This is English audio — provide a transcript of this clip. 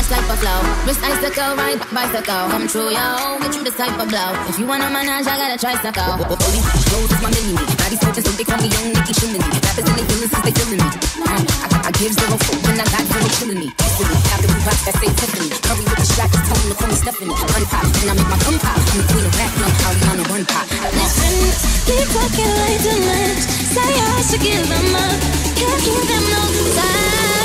fast like a flow. Wrist icicle, ride bicycle. Come true, yo, get you this type of blow. If you wanna manage, I got a tricycle. Holy Rose is my mini-me. Body smoking, so they call me young Nicky Chimney. Rappers and they feelin' since they feelin' me. I give zero fuck when I got zero killing me. Easily, after we watch that say Tiffany. Hurry with the shot, just tell them to call me Stephanie. Gun pop, and I make my gun pop. I'm the queen of rap, young Holly on the run pop. Listen, keep talking way too much. Say I should give them up. Can't give them no time.